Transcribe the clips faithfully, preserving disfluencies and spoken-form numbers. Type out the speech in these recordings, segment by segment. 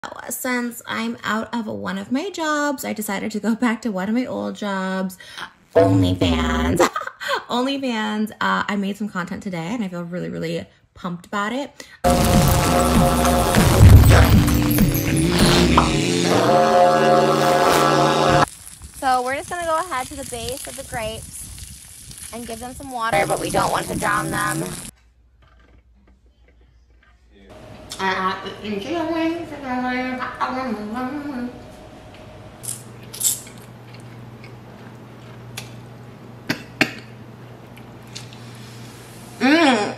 Since I'm out of one of my jobs, I decided to go back to one of my old jobs. OnlyFans. OnlyFans. Uh, I made some content today and I feel really, really pumped about it. So we're just gonna go ahead to the base of the grapes and give them some water, but we don't want to drown them. Mmm.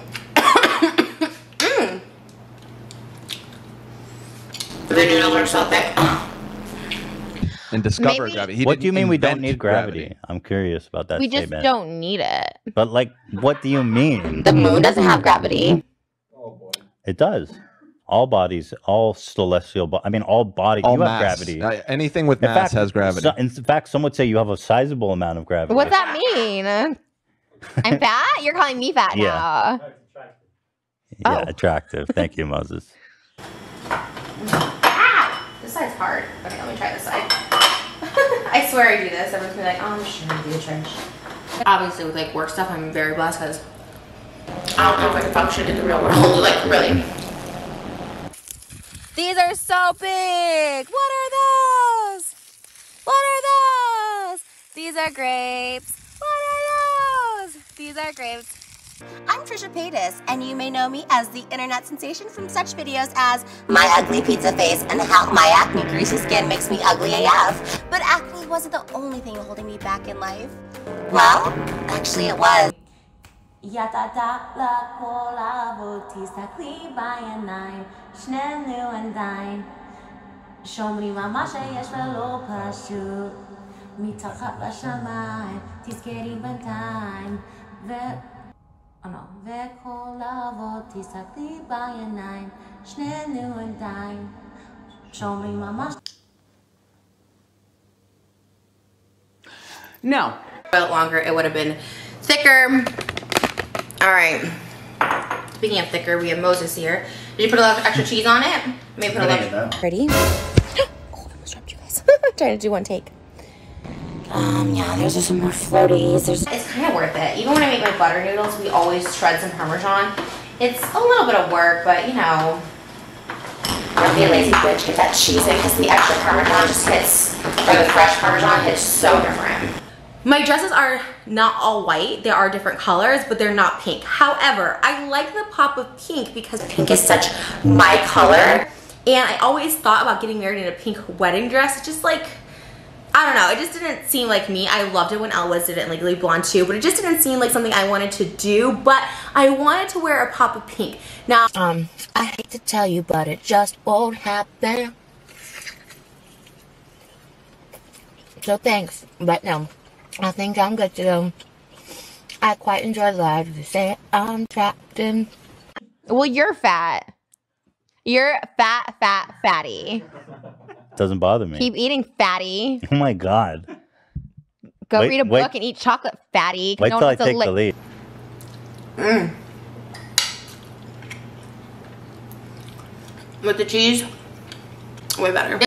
The noodles are so thick. And discover Maybe, gravity. He what do you mean we don't need gravity? gravity? I'm curious about that we statement. just don't need it. But like, what do you mean? The moon doesn't have gravity. Oh boy. It does. All bodies, all celestial, bo I mean, all bodies, All you mass. have gravity. Uh, anything with In mass fact, has gravity. So, in fact, some would say you have a sizable amount of gravity. What's that mean? I'm fat? You're calling me fat Yeah. now. Yeah, Oh. attractive. Thank you, Moses. Ah! This side's hard. Okay, let me try this side. I swear I do this. Everyone's gonna be like, oh, I'm just gonna do a Trish. Obviously, with like work stuff, I'm very blessed because I don't know if I can function in the real world. Like, really. These are so big. What are those? What are those? These are grapes. What are those? These are grapes. I'm Trisha Paytas, and you may know me as the internet sensation from such videos as my ugly pizza face and how my acne greasy skin makes me ugly A F. But acne wasn't the only thing holding me back in life. Well, actually it was. Oh no. No. A bit longer, it would have been thicker. All right. Speaking of thicker, we have Moses here. Did you put a lot of extra cheese on it? Maybe put a lot. Ready? Oh, I almost dropped you guys. Trying to do one take. Um, yeah, there's just some more floaties. There's it's kind of worth it. Even when I make my butter noodles, we always shred some Parmesan. It's a little bit of work, but you know. Don't be a lazy bitch, get that cheese in because the extra Parmesan just hits, or the fresh Parmesan hits so different. My dresses are not all white. They are different colors, but they're not pink. However, I like the pop of pink because pink is such my color. And I always thought about getting married in a pink wedding dress. It's just like, I don't know, it just didn't seem like me. I loved it when Elwes did it in Legally Blonde too, but it just didn't seem like something I wanted to do, but I wanted to wear a pop of pink. Now, um, I hate to tell you, but it just won't happen. So thanks, but no, I think I'm good to go. I quite enjoy life. You say I'm trapped in. Well, you're fat. You're fat, fat, fatty. Doesn't bother me. Keep eating, fatty. Oh my God. Go wait, read a wait, book and eat chocolate, fatty. Wait no till I take the lead. Mm. With the cheese, way better.